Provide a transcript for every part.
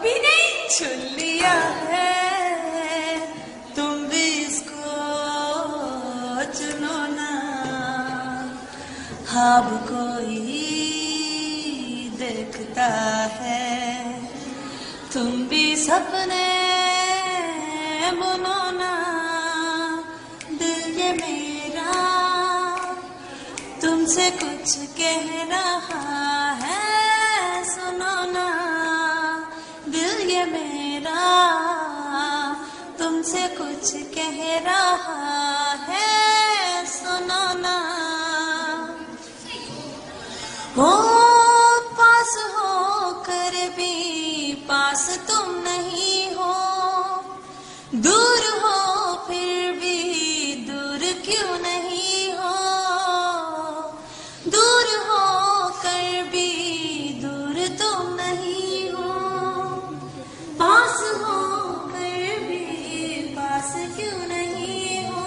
अभी नहीं चुन लिया है, तुम भी इसको चुनो ना। ख्वाब कोई देखता है, तुम भी सपने बुनो ना। दिल ये मेरा तुमसे कुछ कह रहा है, सुनो ना। दिल ये मेरा तुमसे कुछ कह रहा है, सुनो ना। हो पास हो कर भी पास तुम नहीं हो, दूर हो फिर भी दूर क्यों नहीं हो। दूर हो कर भी दूर तुम नहीं हो, पास हो कर भी पास क्यों नहीं हो।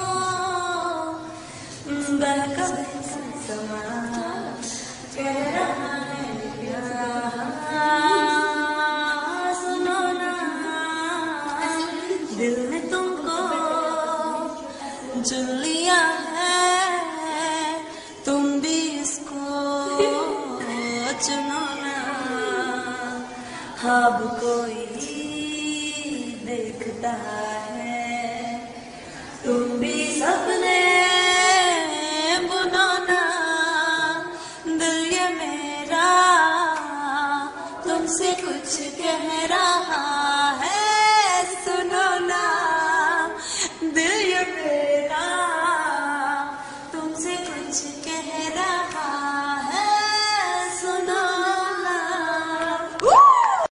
बहका समा कह रहा है प्यार, सुनो ना। दिल ने तुमको चुन लिया है, तुम भी इसको चुनो ना। ख्वाब कोई देखता है, तुम भी सपने बुनो ना। दिल ये मेरा तुमसे कुछ कह रहा है,